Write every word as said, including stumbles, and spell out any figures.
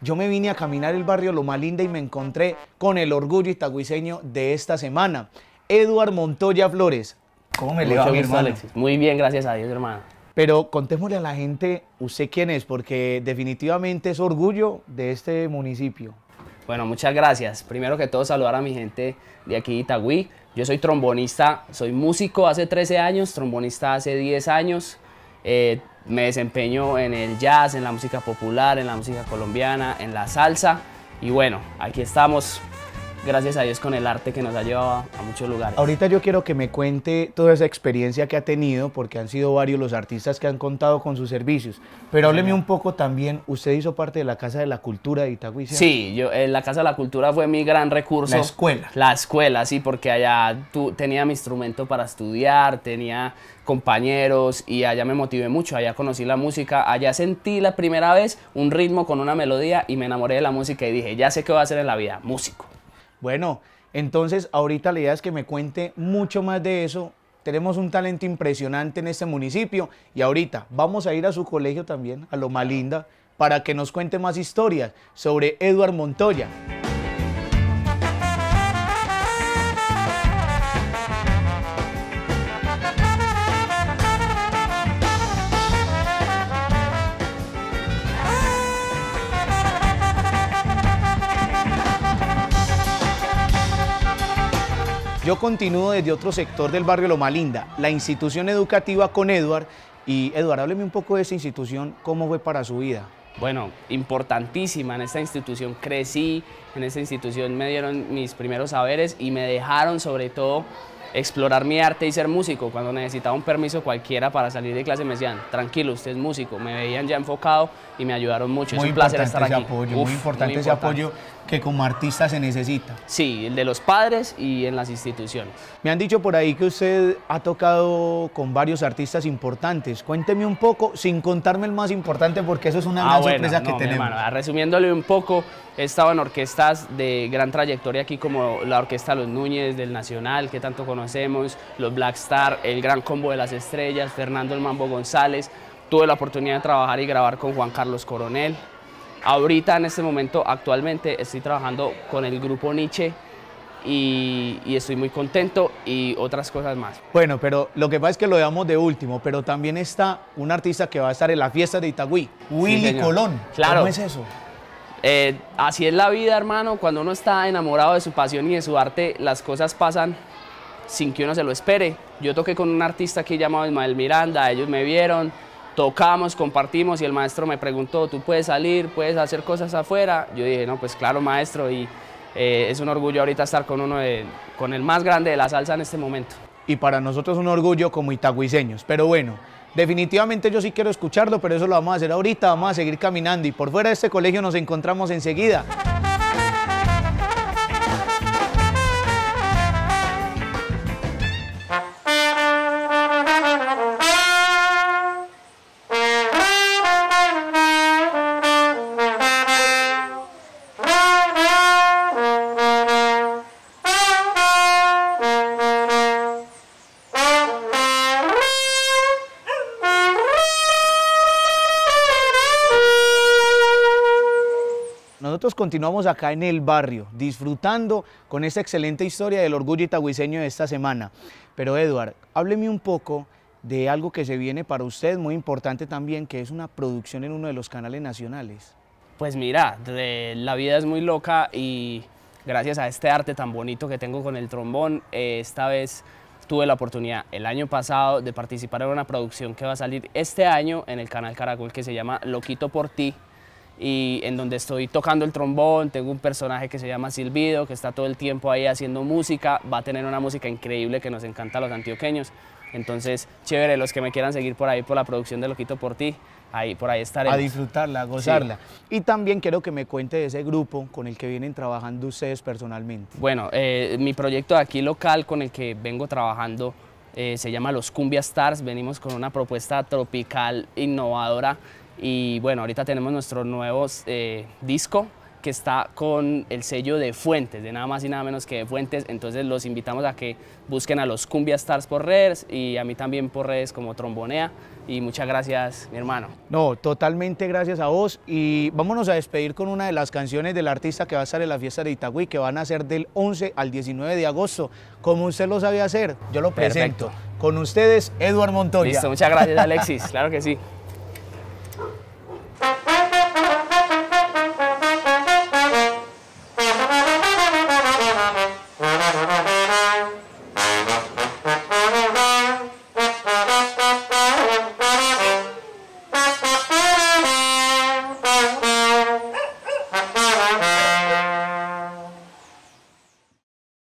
yo me vine a caminar el barrio Loma Linda y me encontré con el orgullo itagüiseño de esta semana, Eduard Montoya Flores. ¿Cómo me le va, mi hermano? Alexis. Muy bien, gracias a Dios, hermano. Pero contémosle a la gente, ¿usted quién es? Porque definitivamente es orgullo de este municipio. Bueno, muchas gracias. Primero que todo, saludar a mi gente de aquí de Itagüí. Yo soy trombonista, soy músico hace trece años, trombonista hace diez años. Eh, me desempeño en el jazz, en la música popular, en la música colombiana, en la salsa. Y bueno, aquí estamos, gracias a Dios, con el arte que nos ha llevado a, a muchos lugares. Ahorita yo quiero que me cuente toda esa experiencia que ha tenido, porque han sido varios los artistas que han contado con sus servicios. Pero hábleme un poco también, usted hizo parte de la Casa de la Cultura de Itagüí, ¿cierto? Sí, yo, eh, la Casa de la Cultura fue mi gran recurso. La escuela. La escuela, sí, porque allá tu, tenía mi instrumento para estudiar, tenía compañeros y allá me motivé mucho, allá conocí la música, allá sentí la primera vez un ritmo con una melodía y me enamoré de la música y dije, ya sé qué voy a hacer en la vida, músico. Bueno, entonces ahorita la idea es que me cuente mucho más de eso. Tenemos un talento impresionante en este municipio y ahorita vamos a ir a su colegio también, a Loma Linda, para que nos cuente más historias sobre Eduard Montoya. Yo continúo desde otro sector del barrio Loma Linda, la institución educativa con Eduard. Y Eduard, hábleme un poco de esta institución, ¿cómo fue para su vida? Bueno, importantísima, en esta institución crecí, en esta institución me dieron mis primeros saberes y me dejaron sobre todo explorar mi arte y ser músico. Cuando necesitaba un permiso cualquiera para salir de clase me decían, tranquilo, usted es músico, me veían ya enfocado y me ayudaron mucho. Muy es un placer estar ese aquí. Apoyo, Uf, muy importante muy ese importante. apoyo que como artista se necesita. Sí, el de los padres y en las instituciones. Me han dicho por ahí que usted ha tocado con varios artistas importantes. Cuénteme un poco, sin contarme el más importante, porque eso es una Ah, gran bueno, sorpresa no, que mi tenemos. hermano, resumiéndole un poco, he estado en orquestas de gran trayectoria aquí como la Orquesta Los Núñez del Nacional, que tanto conocemos, los Black Star, el Gran Combo de las Estrellas, Fernando el Mambo González. Tuve la oportunidad de trabajar y grabar con Juan Carlos Coronel. Ahorita, en este momento, actualmente, estoy trabajando con el grupo Nietzsche y, y estoy muy contento y otras cosas más. Bueno, pero lo que pasa es que lo damos de último, pero también está un artista que va a estar en la fiesta de Itagüí, Willy señor. Colón. Claro. ¿Cómo es eso? Eh, así es la vida, hermano. Cuando uno está enamorado de su pasión y de su arte, las cosas pasan sin que uno se lo espere. Yo toqué con un artista aquí llamado Ismael Miranda, ellos me vieron, tocamos, compartimos y el maestro me preguntó, ¿tú puedes salir, puedes hacer cosas afuera? Yo dije, no, pues claro, maestro, y eh, es un orgullo ahorita estar con uno de, con el más grande de la salsa en este momento. Y para nosotros un orgullo como itagüiseños, pero bueno, definitivamente yo sí quiero escucharlo, pero eso lo vamos a hacer ahorita, vamos a seguir caminando y por fuera de este colegio nos encontramos enseguida. Nosotros continuamos acá en el barrio, disfrutando con esta excelente historia del orgullo itagüiseño de esta semana. Pero Eduard, hábleme un poco de algo que se viene para usted, muy importante también, que es una producción en uno de los canales nacionales. Pues mira, de, la vida es muy loca y gracias a este arte tan bonito que tengo con el trombón, eh, esta vez tuve la oportunidad el año pasado de participar en una producción que va a salir este año en el canal Caracol que se llama Loquito por ti, y en donde estoy tocando el trombón. Tengo un personaje que se llama Silbido, que está todo el tiempo ahí haciendo música, va a tener una música increíble que nos encanta a los antioqueños. Entonces, chévere, los que me quieran seguir por ahí por la producción de Loquito por ti, ahí por ahí estaremos. A disfrutarla, a gozarla. Sí. Y también quiero que me cuente de ese grupo con el que vienen trabajando ustedes personalmente. Bueno, eh, mi proyecto de aquí local con el que vengo trabajando eh, se llama Los Cumbia Stars. Venimos con una propuesta tropical innovadora y bueno, ahorita tenemos nuestro nuevo eh, disco que está con el sello de Fuentes, de nada más y nada menos que de Fuentes. Entonces los invitamos a que busquen a los Cumbia Stars por redes y a mí también por redes como Trombonea. Y muchas gracias, mi hermano. No, totalmente gracias a vos. Y vámonos a despedir con una de las canciones del artista que va a estar en la fiesta de Itagüí, que van a ser del once al diecinueve de agosto. Como usted lo sabe hacer, yo lo presento. Perfecto. Con ustedes, Eduard Montoya. Listo, muchas gracias, Alexis. Claro que sí.